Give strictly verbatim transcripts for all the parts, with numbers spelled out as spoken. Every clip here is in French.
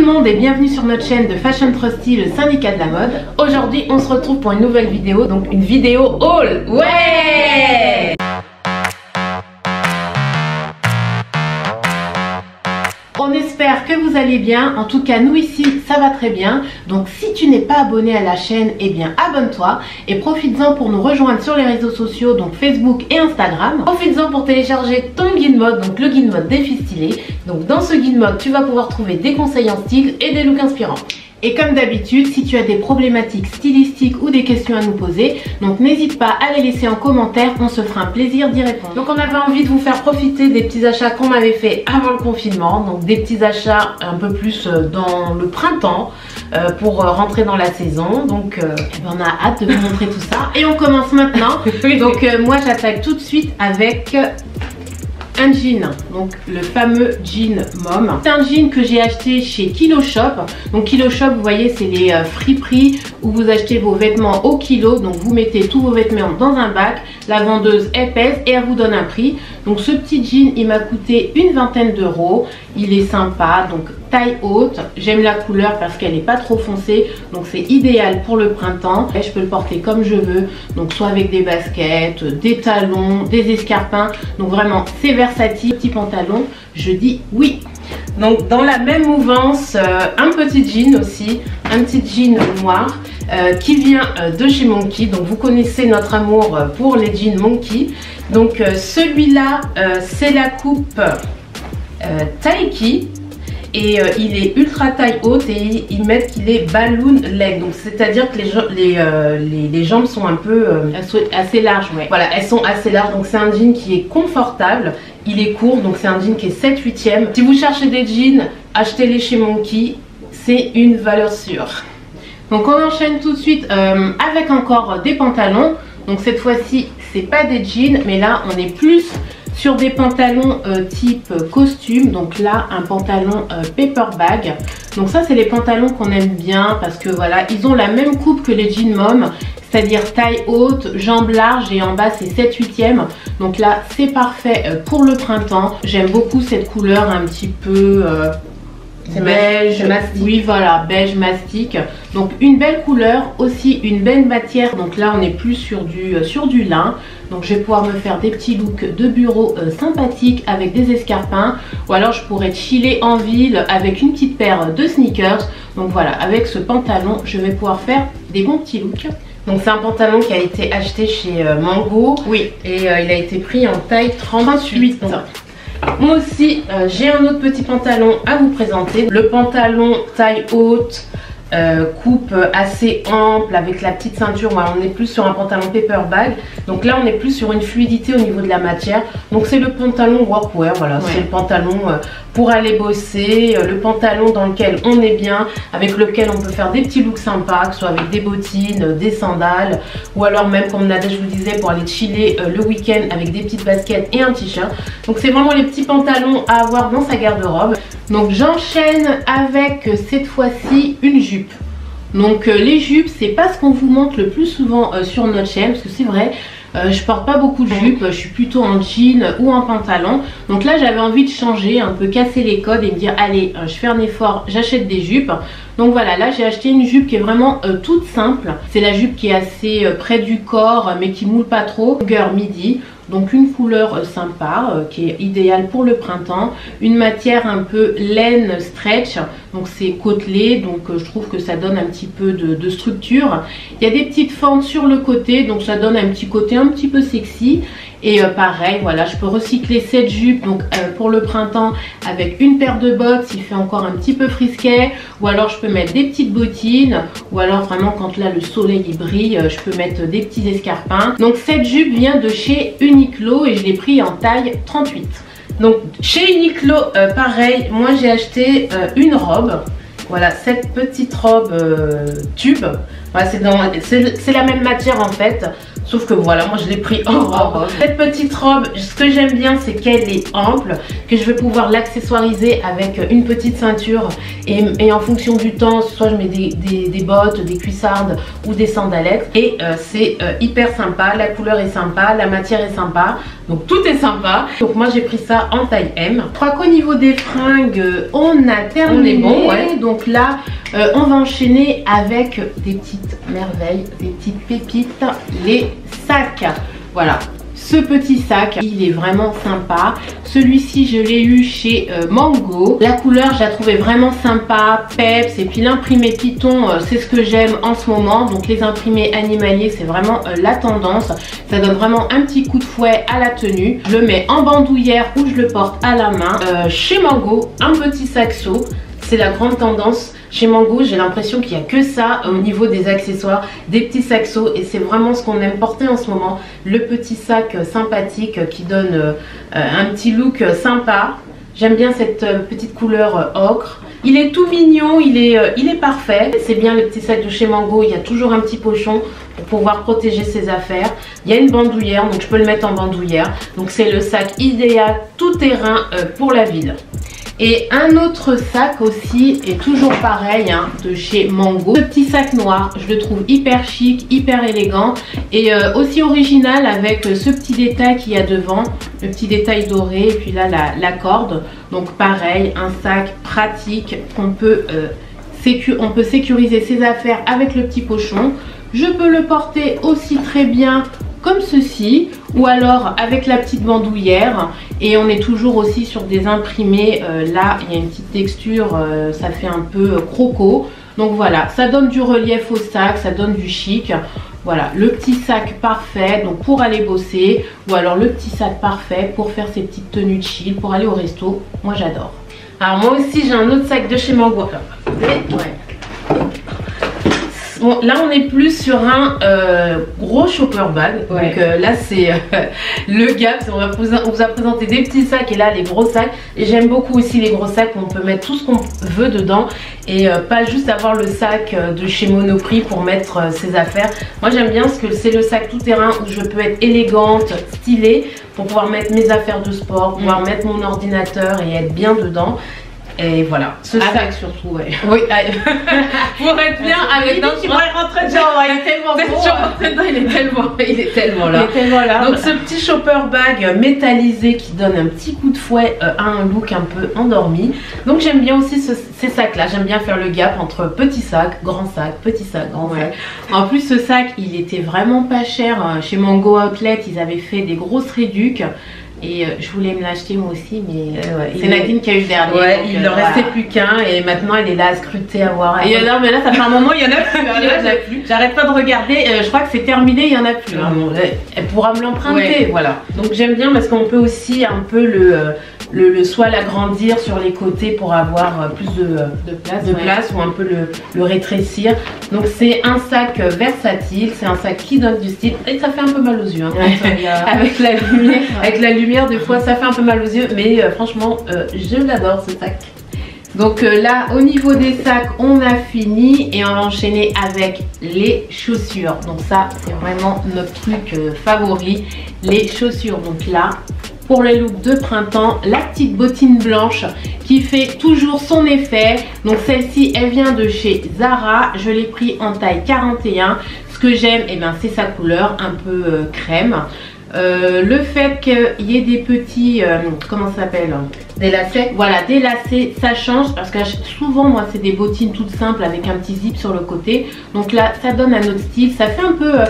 monde et bienvenue sur notre chaîne de Fashion Trusty, le syndicat de la mode. Aujourd'hui on se retrouve pour une nouvelle vidéo, donc une vidéo haul. Ouais! On espère que vous allez bien, en tout cas nous ici ça va très bien. Donc si tu n'es pas abonné à la chaîne, eh bien abonne-toi et profites-en pour nous rejoindre sur les réseaux sociaux, donc Facebook et Instagram. Profites-en pour télécharger ton guide mode, donc le guide mode des filles stylées. Donc dans ce guide mode tu vas pouvoir trouver des conseils en style et des looks inspirants. Et comme d'habitude, si tu as des problématiques stylistiques ou des questions à nous poser, donc n'hésite pas à les laisser en commentaire, on se fera un plaisir d'y répondre. Donc on avait envie de vous faire profiter des petits achats qu'on avait fait avant le confinement, donc des petits achats un peu plus dans le printemps euh, pour rentrer dans la saison. Donc euh, eh ben on a hâte de vous montrer tout ça. Et on commence maintenant. Donc euh, moi j'attaque tout de suite avec un jean, donc le fameux jean mom. C'est un jean que j'ai acheté chez Kilo Shop. Donc Kilo Shop, vous voyez, c'est les euh, friperies où vous achetez vos vêtements au kilo. Donc vous mettez tous vos vêtements dans un bac, la vendeuse elle pèse et elle vous donne un prix. Donc ce petit jean, il m'a coûté une vingtaine d'euros. Il est sympa, donc taille haute. J'aime la couleur parce qu'elle n'est pas trop foncée, donc c'est idéal pour le printemps. Et je peux le porter comme je veux, donc soit avec des baskets, des talons, des escarpins. Donc vraiment c'est versatile. Petit pantalon, je dis oui. Donc dans la même mouvance, euh, un petit jean aussi, un petit jean noir euh, qui vient euh, de chez Monkey. Donc vous connaissez notre amour pour les jeans Monkey. Donc euh, celui-là euh, c'est la coupe euh, Taiki. Et euh, il est ultra taille haute et ils mettent qu'il est balloon leg, donc c'est à dire que les, les, euh, les, les jambes sont un peu euh, assez larges, ouais. Voilà, elles sont assez larges, donc c'est un jean qui est confortable, il est court, donc c'est un jean qui est sept huitième. Si vous cherchez des jeans, achetez-les chez Monkey, c'est une valeur sûre. Donc on enchaîne tout de suite euh, avec encore des pantalons. Donc cette fois-ci c'est pas des jeans, mais là on est plus sur des pantalons euh, type costume. Donc là un pantalon euh, paper bag. Donc ça c'est les pantalons qu'on aime bien parce que voilà, ils ont la même coupe que les jeans mom, c'est-à-dire taille haute, jambes larges et en bas c'est sept huitième. Donc là c'est parfait euh, pour le printemps. J'aime beaucoup cette couleur un petit peu euh, beige, mastic. Oui voilà, beige mastic. Donc une belle couleur, aussi une belle matière. Donc là on est plus sur du, euh, sur du lin. Donc je vais pouvoir me faire des petits looks de bureau euh, sympathiques avec des escarpins. Ou alors je pourrais chiller en ville avec une petite paire de sneakers. Donc voilà, avec ce pantalon je vais pouvoir faire des bons petits looks. Donc c'est un pantalon qui a été acheté chez euh, Mango. Oui. Et euh, il a été pris en taille trente-huit. Donc, moi aussi euh, j'ai un autre petit pantalon à vous présenter. Le pantalon taille haute, euh, coupe assez ample avec la petite ceinture. Voilà, on est plus sur un pantalon paper bag. Donc là on est plus sur une fluidité au niveau de la matière. Donc c'est le pantalon workwear. Voilà, ouais. C'est le pantalon euh, pour aller bosser, euh, le pantalon dans lequel on est bien, avec lequel on peut faire des petits looks sympas, que ce soit avec des bottines, euh, des sandales, ou alors même comme Nadège vous disait pour aller chiller euh, le week-end avec des petites baskets et un t-shirt. Donc c'est vraiment les petits pantalons à avoir dans sa garde-robe. Donc j'enchaîne avec euh, cette fois-ci une jupe. Donc euh, les jupes, c'est pas ce qu'on vous montre le plus souvent euh, sur notre chaîne, parce que c'est vrai, euh, je porte pas beaucoup de jupes, je suis plutôt en jean ou en pantalon. Donc là j'avais envie de changer, un peu casser les codes et me dire allez, euh, je fais un effort, j'achète des jupes. Donc voilà, là j'ai acheté une jupe qui est vraiment euh, toute simple. C'est la jupe qui est assez euh, près du corps mais qui moule pas trop, longueur midi. Donc une couleur euh, sympa euh, qui est idéale pour le printemps. Une matière un peu laine stretch, donc c'est côtelé, donc euh, je trouve que ça donne un petit peu de, de structure. Il y a des petites fentes sur le côté, donc ça donne un petit côté un petit peu sexy. Et euh, pareil, voilà, je peux recycler cette jupe donc euh, pour le printemps avec une paire de bottes s'il fait encore un petit peu frisquet, ou alors je peux mettre des petites bottines, ou alors vraiment quand là le soleil il brille, euh, je peux mettre des petits escarpins. Donc cette jupe vient de chez Uniqlo et je l'ai pris en taille trente-huit. Donc chez Uniqlo, euh, pareil, moi j'ai acheté euh, une robe. Voilà, cette petite robe euh, tube Ouais, c'est la même matière en fait. Sauf que voilà, moi je l'ai pris en robe. Cette petite robe, ce que j'aime bien, c'est qu'elle est ample, que je vais pouvoir l'accessoiriser avec une petite ceinture. Et, et en fonction du temps, soit je mets des, des, des bottes, des cuissardes ou des sandalettes. Et euh, c'est euh, hyper sympa, la couleur est sympa, la matière est sympa. Donc tout est sympa. Donc moi j'ai pris ça en taille M. Je crois qu'au niveau des fringues, on a terminé. On est bon, ouais. Donc là, euh, on va enchaîner avec des petites merveilles, des petites pépites, les sacs. Voilà, ce petit sac, il est vraiment sympa. Celui-ci, je l'ai eu chez euh, Mango. La couleur, je la trouvais vraiment sympa, peps. Et puis l'imprimé Python, euh, c'est ce que j'aime en ce moment. Donc les imprimés animaliers, c'est vraiment euh, la tendance. Ça donne vraiment un petit coup de fouet à la tenue. Je le mets en bandoulière ou je le porte à la main. Euh, chez Mango, un petit saxo. C'est la grande tendance. Chez Mango, j'ai l'impression qu'il n'y a que ça au niveau des accessoires, des petits saxos, et c'est vraiment ce qu'on aime porter en ce moment. Le petit sac sympathique qui donne euh, un petit look sympa. J'aime bien cette euh, petite couleur euh, ocre. Il est tout mignon, il est, euh, il est parfait. C'est bien le petit sac de chez Mango, il y a toujours un petit pochon pour pouvoir protéger ses affaires. Il y a une bandoulière, donc je peux le mettre en bandoulière. Donc c'est le sac idéal tout terrain euh, pour la ville. Et un autre sac aussi, est toujours pareil, hein, de chez Mango. Ce petit sac noir, je le trouve hyper chic, hyper élégant et euh, aussi original avec ce petit détail qu'il y a devant, le petit détail doré et puis là la, la corde. Donc pareil, un sac pratique qu'on peut, euh, sécu on peut sécuriser ses affaires avec le petit pochon. Je peux le porter aussi très bien comme ceci ou alors avec la petite bandoulière, et on est toujours aussi sur des imprimés. Euh, là il y a une petite texture, euh, ça fait un peu euh, croco, donc voilà, ça donne du relief au sac, ça donne du chic. Voilà, le petit sac parfait donc pour aller bosser, ou alors le petit sac parfait pour faire ses petites tenues de chill, pour aller au resto. Moi j'adore. Alors moi aussi j'ai un autre sac de chez Mango. Ouais. Bon, là on est plus sur un euh, gros shopper bag. Ouais. Donc euh, là c'est euh, le Gap. On, va vous, on vous a présenté des petits sacs et là les gros sacs. Et j'aime beaucoup aussi les gros sacs où on peut mettre tout ce qu'on veut dedans. Et euh, pas juste avoir le sac de chez Monoprix pour mettre euh, ses affaires. Moi j'aime bien parce que c'est le sac tout terrain où je peux être élégante, stylée, pour pouvoir mettre mes affaires de sport, pouvoir mmh. mettre mon ordinateur et être bien dedans. Et voilà, ce avec sac surtout, ouais. Oui, pour être bien avec. Non, tu pourrais rentrer dedans, il est tellement beau. Il est tellement, il est tellement là. Il est tellement là. Donc ce petit shopper bag métallisé qui donne un petit coup de fouet euh, à un look un peu endormi. Donc j'aime bien aussi ce, ces sacs là. J'aime bien faire le gap entre petit sac, grand sac, petit sac, grand ouais. sac. En plus ce sac, il était vraiment pas cher. Chez Mango Outlet, ils avaient fait des grosses réducs. Et euh, je voulais me l'acheter moi aussi, mais euh, ouais, c'est Nadine qui a eu le dernier. Ouais, donc, il ne euh, restait voilà. plus qu'un et maintenant elle est là à scruter, à voir. Et non, mais là ça fait un moment, il y en a plus. Il y en a plus. J'arrête pas de regarder, euh, je crois que c'est terminé, il y en a plus. Hein. Bon, elle pourra me l'emprunter, ouais. voilà. Donc j'aime bien parce qu'on peut aussi un peu le, le, le soit l'agrandir sur les côtés pour avoir plus de, de place, de ouais. place ou un peu le, le rétrécir. Donc c'est un sac versatile, c'est un sac qui donne du style et ça fait un peu mal aux yeux. Hein, ouais. a... avec la lumière, avec la lumière. Des fois ça fait un peu mal aux yeux, mais euh, franchement euh, je l'adore ce sac. Donc euh, là au niveau des sacs on a fini et on va enchaîner avec les chaussures. Donc ça c'est vraiment notre truc euh, favori, les chaussures. Donc là pour les looks de printemps, la petite bottine blanche qui fait toujours son effet. Donc celle-ci elle vient de chez Zara, je l'ai pris en taille quarante et un. Ce que j'aime, eh ben, c'est sa couleur un peu euh, crème. Euh, le fait qu'il y ait des petits, euh, comment ça s'appelle, des lacets, voilà, des lacets, ça change parce que souvent moi c'est des bottines toutes simples avec un petit zip sur le côté. Donc là ça donne un autre style, ça fait un peu euh,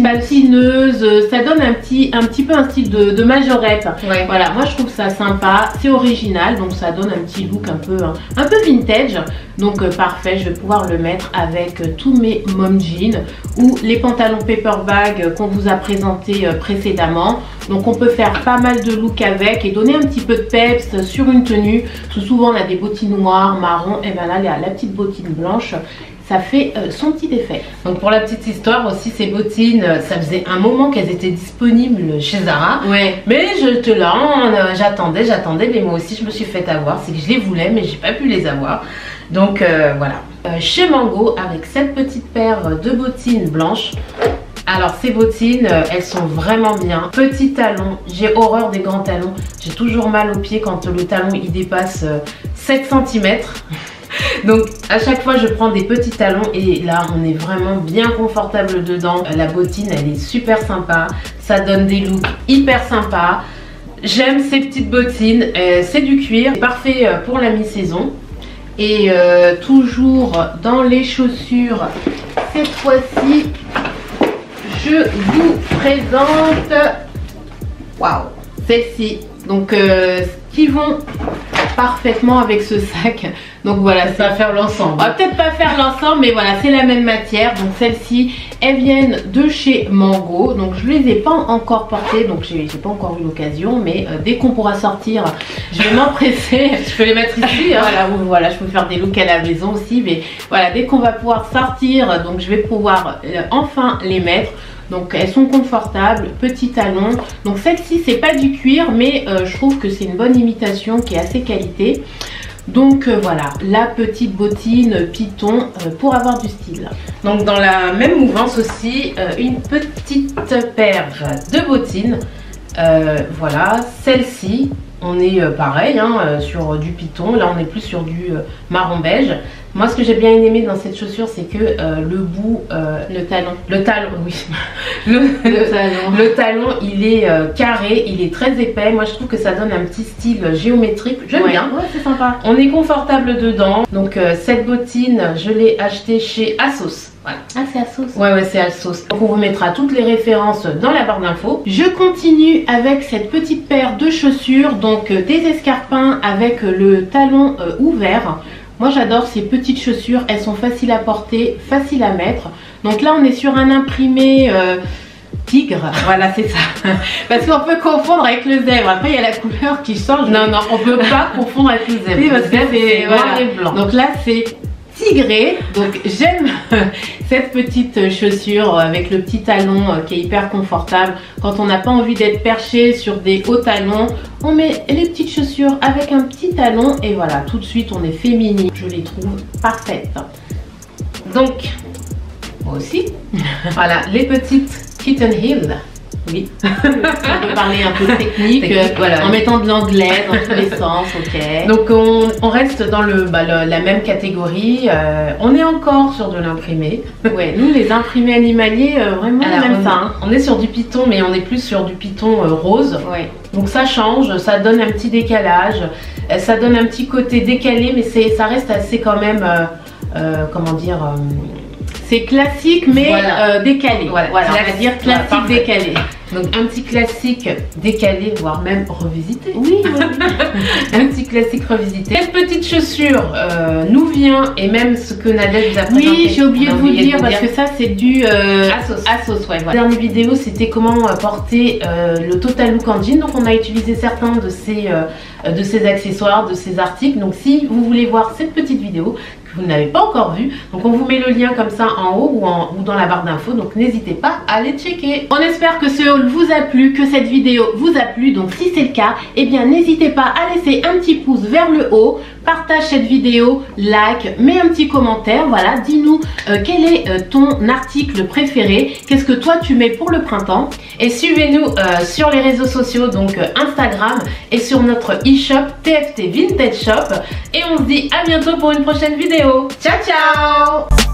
patineuse, ça donne un petit, un petit peu un style de, de majorette. Ouais. Voilà, moi je trouve ça sympa, c'est original, donc ça donne un petit look un peu, un, un peu vintage. Donc euh, parfait, je vais pouvoir le mettre avec euh, tous mes mom jeans ou les pantalons paperback euh, qu'on vous a présenté euh, précédemment. Donc on peut faire pas mal de looks avec et donner un petit peu de peps sur une tenue. Tout souvent on a des bottines noires, marron, et bien là la, la petite bottine blanche, ça fait euh, son petit effet. Donc pour la petite histoire aussi, ces bottines, ça faisait un moment qu'elles étaient disponibles chez Zara. Ouais. Mais je te l'en, j'attendais, j'attendais, mais moi aussi je me suis fait avoir. C'est que je les voulais mais j'ai pas pu les avoir. Donc euh, voilà. Euh, chez Mango, avec cette petite paire de bottines blanches. Alors ces bottines, euh, elles sont vraiment bien. Petit talon, j'ai horreur des grands talons. J'ai toujours mal aux pieds quand le talon il dépasse euh, sept centimètres. Donc à chaque fois je prends des petits talons et là on est vraiment bien confortable dedans. La bottine elle est super sympa, ça donne des looks hyper sympas. J'aime ces petites bottines, euh, c'est du cuir, parfait pour la mi-saison. Et euh, toujours dans les chaussures, cette fois-ci je vous présente, waouh, celles-ci. Donc euh, qui vont parfaitement avec ce sac. Donc voilà, ça va faire l'ensemble. On va peut-être pas faire l'ensemble, mais voilà, c'est la même matière. Donc celles-ci, elles viennent de chez Mango. Donc je les ai pas encore portées, donc j'ai pas encore eu l'occasion. Mais euh, dès qu'on pourra sortir, je vais m'empresser. Je peux les mettre ici. Hein. Voilà, voilà, je peux faire des looks à la maison aussi. Mais voilà, dès qu'on va pouvoir sortir, donc je vais pouvoir euh, enfin les mettre. Donc elles sont confortables, petits talons. Donc celle-ci c'est pas du cuir, mais euh, je trouve que c'est une bonne imitation qui est assez qualité. Donc euh, voilà, la petite bottine Python euh, pour avoir du style. Donc dans la même mouvance aussi, euh, une petite paire de bottines. Euh, voilà, celle-ci, on est euh, pareil hein, euh, sur du Python. Là on est plus sur du euh, marron beige. Moi ce que j'ai bien aimé dans cette chaussure c'est que euh, le bout, euh, le talon, le talon, oui, le, le, talon. le talon il est euh, carré, il est très épais. Moi je trouve que ça donne un petit style géométrique, j'aime ouais. bien, ouais, c'est sympa. On est confortable dedans. Donc euh, cette bottine je l'ai achetée chez ASOS. Voilà. Ah c'est ASOS. Ouais ouais c'est ASOS. Donc on vous mettra toutes les références dans la barre d'infos. Je continue avec cette petite paire de chaussures, donc euh, des escarpins avec le talon euh, ouvert. Moi j'adore ces petites chaussures, elles sont faciles à porter, faciles à mettre. Donc là on est sur un imprimé euh, tigre, voilà c'est ça. Parce qu'on peut confondre avec le zèbre, après il y a la couleur qui change. Non non, on peut pas confondre avec le zèbre. Oui, parce que c'est noir et blanc. Donc là c'est tigré, donc j'aime cette petite chaussure avec le petit talon qui est hyper confortable. Quand on n'a pas envie d'être perché sur des hauts talons, on met les petites chaussures avec un petit talon et voilà, tout de suite on est féminine. Je les trouve parfaites. Donc moi aussi voilà les petites kitten heels. Oui, on peut parler un peu technique, technique voilà. En mettant de l'anglais dans tous les sens, ok. Donc on, on reste dans le, bah, le, la même catégorie, euh, on est encore sur de l'imprimé. Ouais, nous les imprimés animaliers, euh, vraiment alors, même on, ça. Hein. On est sur du Python, mais on est plus sur du Python euh, rose. Ouais. Donc ça change, ça donne un petit décalage, ça donne un petit côté décalé, mais ça reste assez quand même, euh, euh, comment dire... Euh, c'est classique mais voilà. euh, décalé. Voilà, voilà on va dire classique voilà, décalé. Donc un petit classique décalé, voire même revisité. Oui, oui, oui. Un petit classique revisité. Cette petite chaussure euh, nous vient, et même ce que Nadège vous a présenté. Oui, j'ai oublié de vous dire parce que ça c'est du euh, ASOS. ASOS, ouais, voilà. La dernière vidéo c'était comment porter euh, le Total Look en jean. Donc on a utilisé certains de ces, euh, de ces accessoires, de ces articles. Donc si vous voulez voir cette petite vidéo, vous n'avez pas encore vu, donc on vous met le lien comme ça en haut ou, en, ou dans la barre d'infos, donc n'hésitez pas à aller checker. On espère que ce haul vous a plu, que cette vidéo vous a plu, donc si c'est le cas, eh bien n'hésitez pas à laisser un petit pouce vers le haut, partage cette vidéo, like, mets un petit commentaire, voilà, dis-nous euh, quel est euh, ton article préféré, qu'est-ce que toi tu mets pour le printemps, et suivez-nous euh, sur les réseaux sociaux, donc euh, Instagram et sur notre e-shop T F T Vintage Shop, et on se dit à bientôt pour une prochaine vidéo. Ciao ciao.